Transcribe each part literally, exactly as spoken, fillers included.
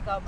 komen.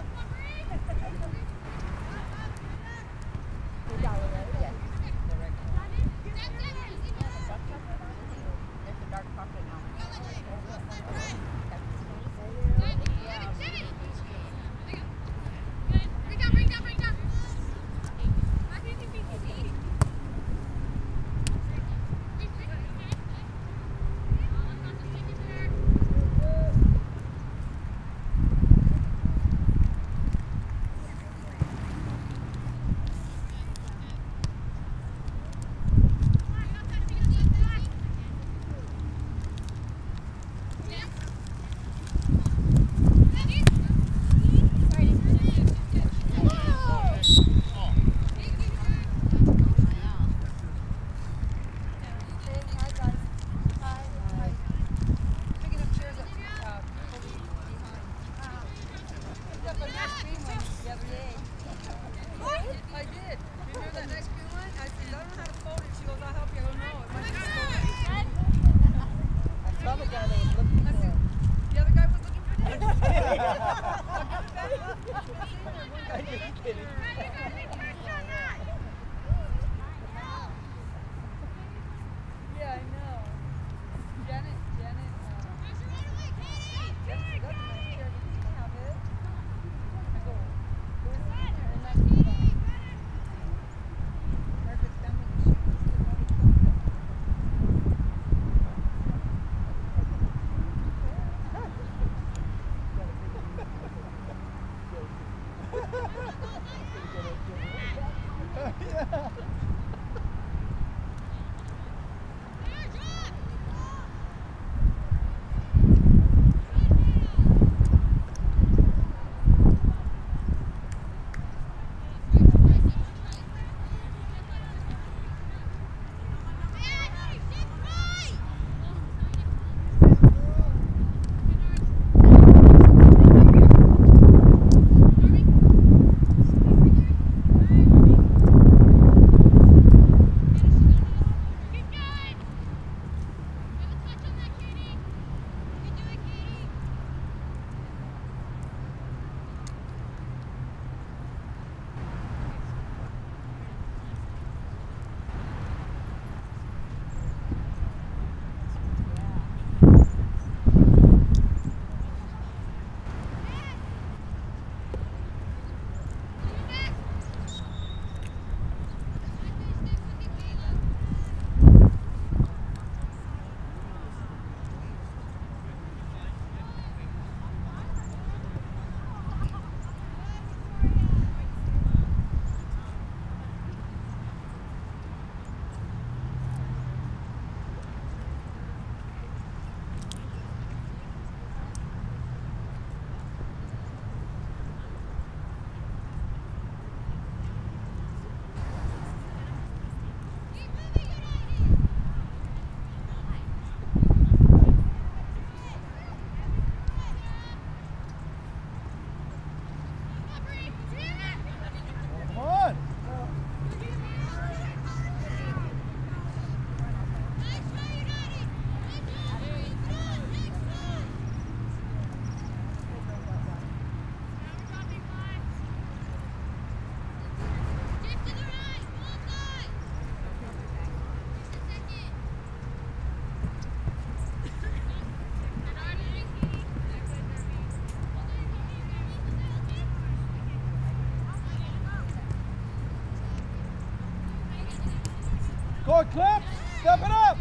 Go, Clip! Step it up!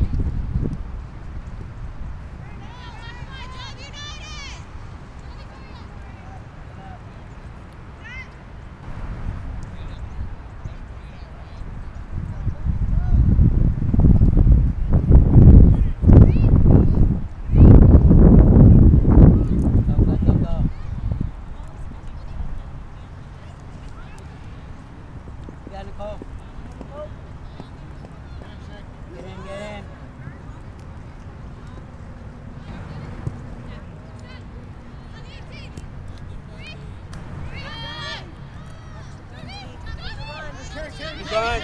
Fine.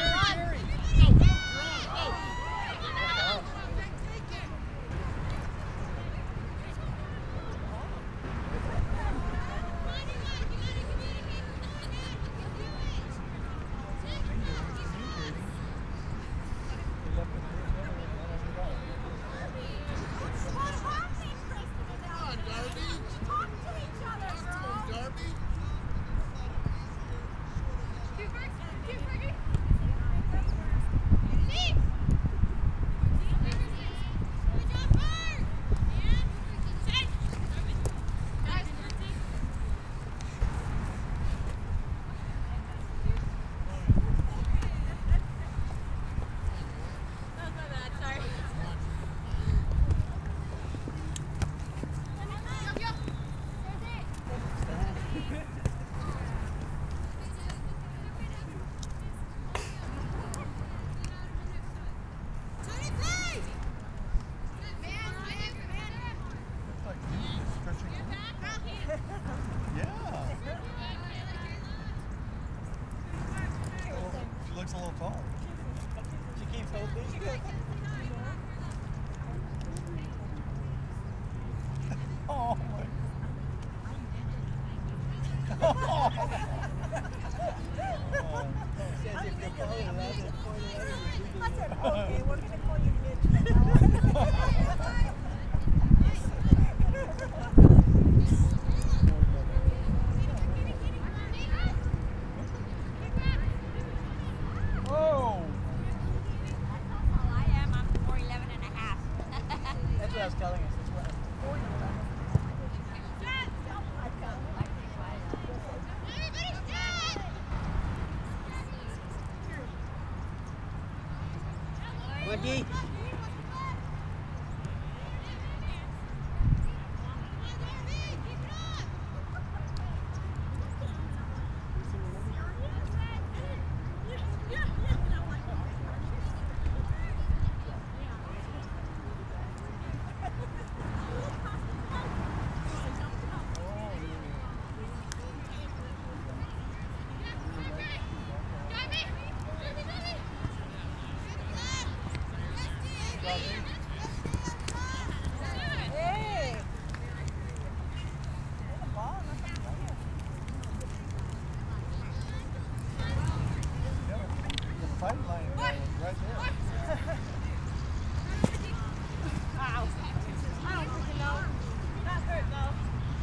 Yeah. She looks a little tall. She keeps hoping. Oh my. Says if you're following eleven, point eleven, I said, okay, we're going to call you Mitch. Oh! I am. I'm four eleven and a half. That's what I was telling us. That's what four eleven. Wendy. Hey! The ball, not the player. The fight line uh, right there. Ow. I don't freaking know. Not hurt though.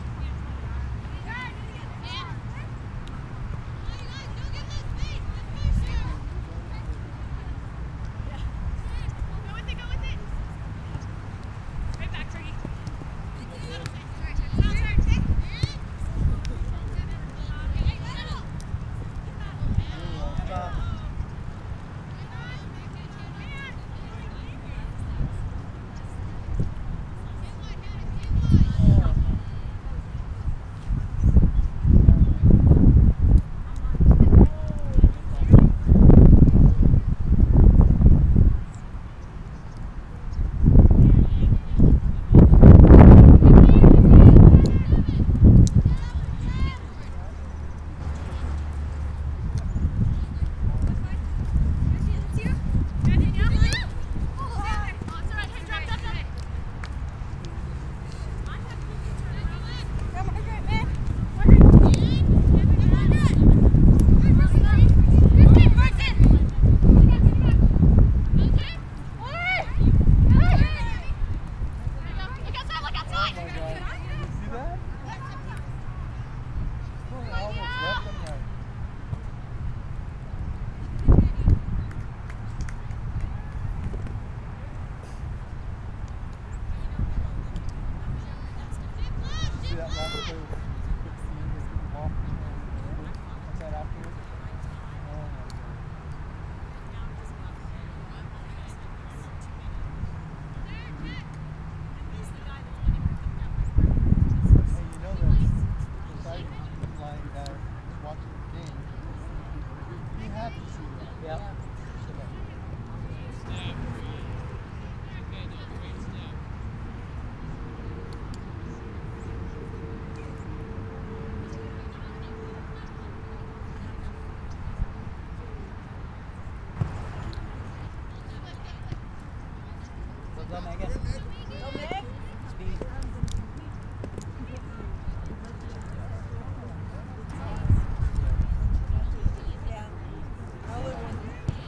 Go, Megan. Go, Meg. Speed. Yeah. I would win.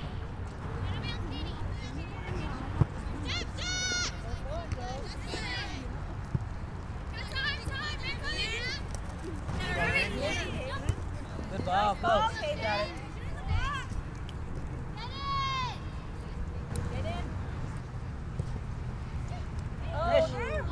Good ball, Ball, coach. Kaden. Got it. Get in. Finish. Oh, there.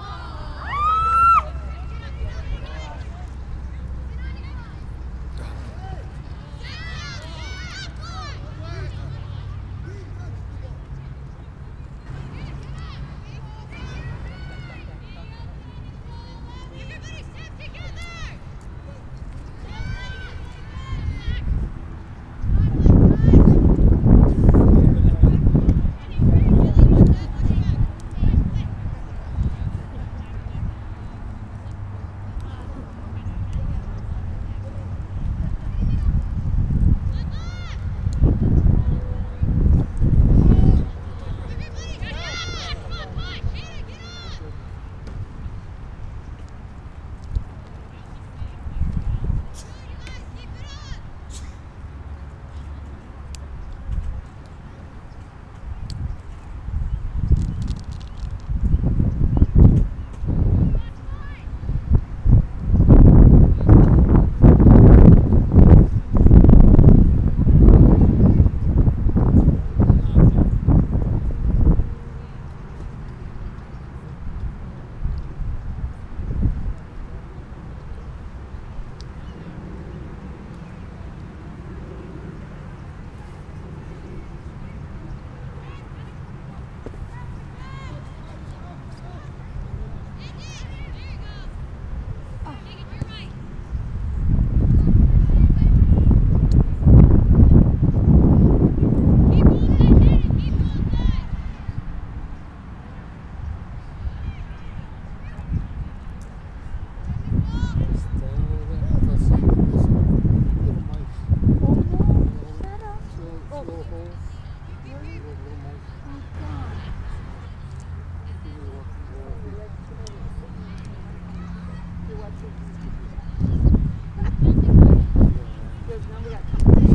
Because now we got company.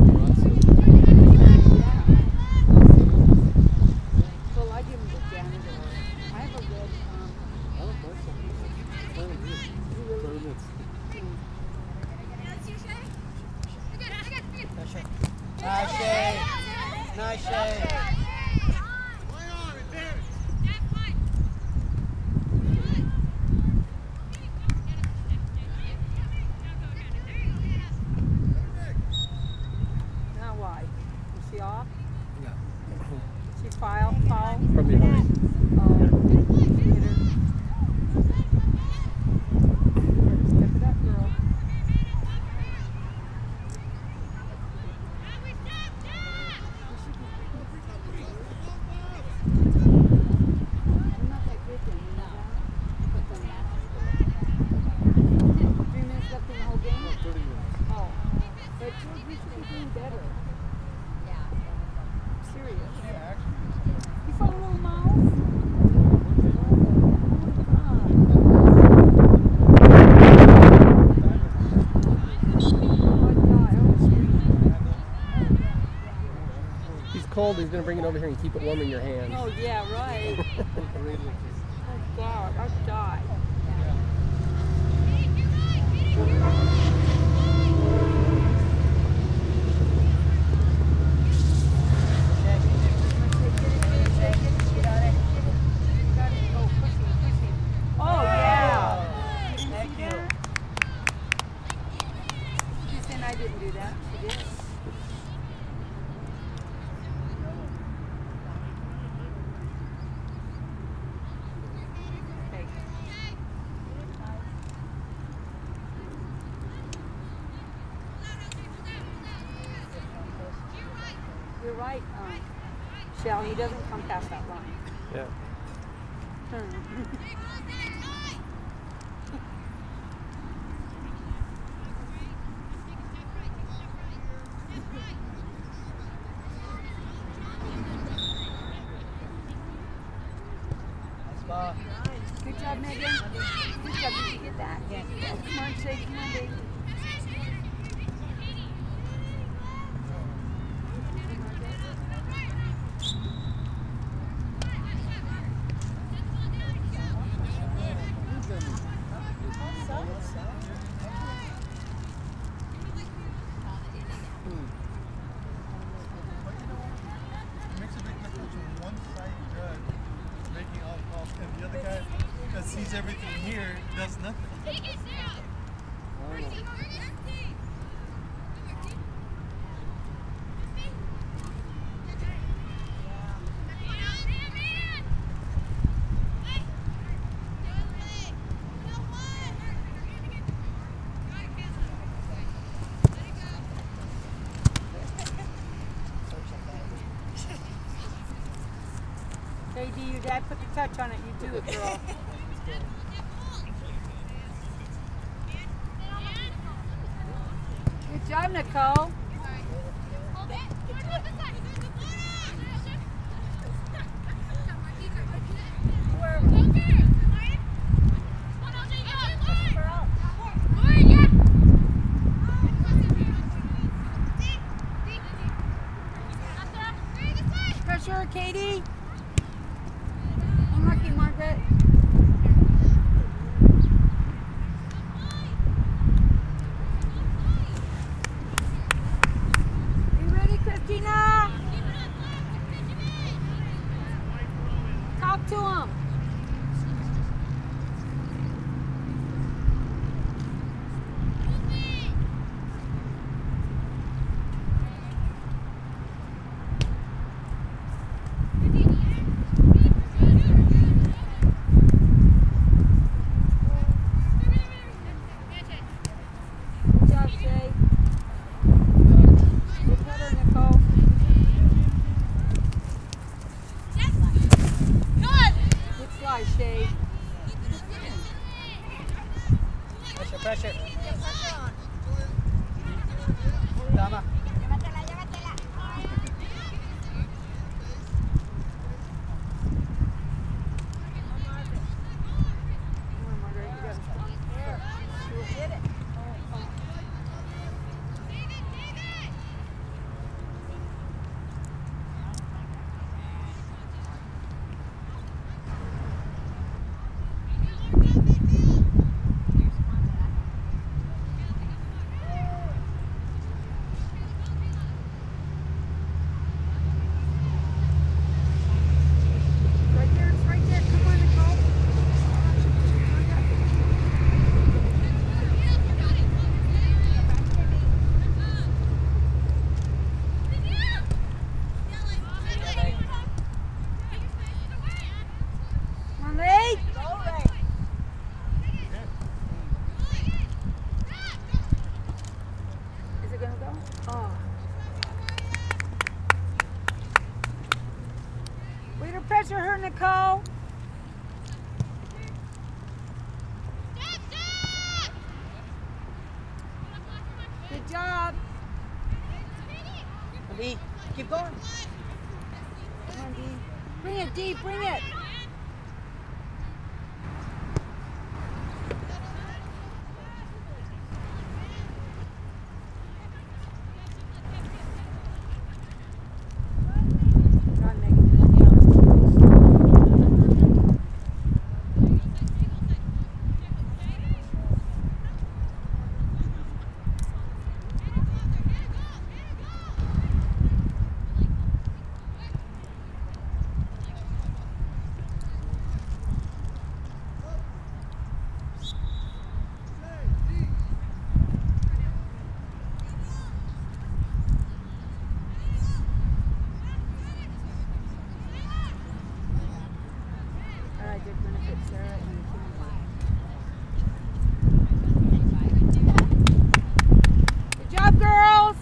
Well, I give him the janitor. I have a red, um, I don't know something. Pyramids. Nice shade. Nice shade. now why? Is she off? Yeah. She foul, foul? From behind. Oh, hit her. Step it up, girl. I'm not that good then, you know that? Three minutes left in the whole game? No, thirty minutes. Oh. But you you should be doing better. Serious. Yeah, actually. You found a little mouse? He's cold. He's gonna bring it over here and keep it warm in your hands. Oh, yeah, right. Oh, God, I'd die. Oh, yeah. You didn't see that? She's saying I didn't do that. She did. Okay. You're right, um, Shell. He doesn't come past that line. Yeah. Hmm. Nice ball. Good job, Megan. Good job. Did you get that? Yeah. Oh, come on, Shay. Come on, baby. It makes a big difference when one side judge is making all calls and the other guy that sees everything here does nothing. K D, your dad put the touch on it. You do it, girl. Good job, Nicole. Pressure, Katie. Unlucky, Margaret. You ready, Christina? Talk to him. Good job, Shay. Good cutter, Nicole. Good fly, Shay. Pressure, pressure. Tama. Come on, Margaret. You got it. Pressure her, Nicole. Good job. D, keep going. Come on, D. Bring it, D. Bring it. Come on, Megan. All right, good benefit, Sarah and Kim. Good job, girls.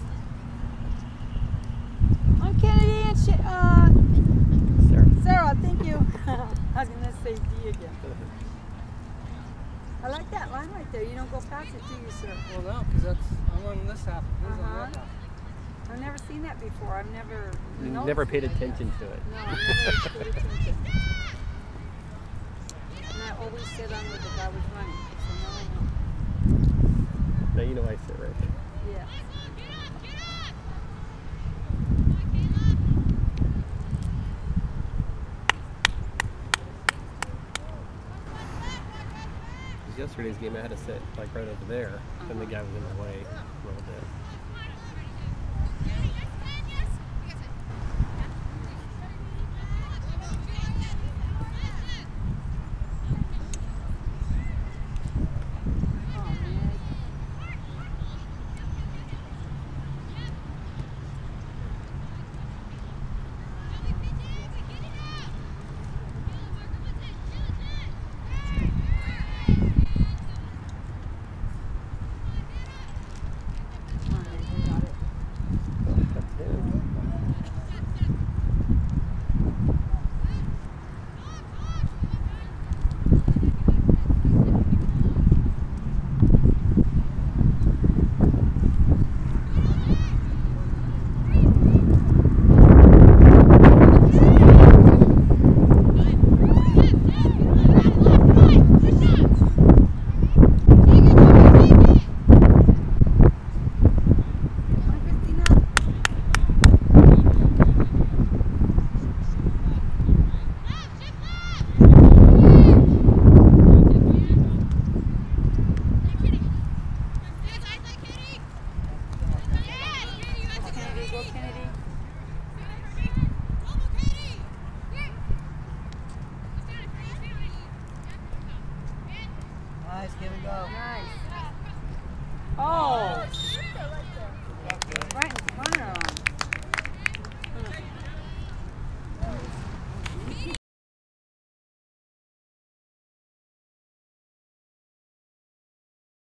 I'm Kennedy and she, uh, Sarah. Sarah, thank you. I was going to say D again. I like that line right there. You don't go past it, do you, sir? Well, no, because that's I'm on this half. This is on Uh-huh. that half. I've never seen that before. I've never You noticed never it paid like that. attention to it. No, I never paid attention. And I always sit on where the guy was running. So now I know. Now you know I sit right there. Yeah. Because yesterday's game I had to sit like right over there, and the guy was in my way a little bit. Oh, man. Come on, Meg, you got it. That's him. Come on, Christina. Go Kennedy, go Kennedy. Nice, give and go. Nice. Oh.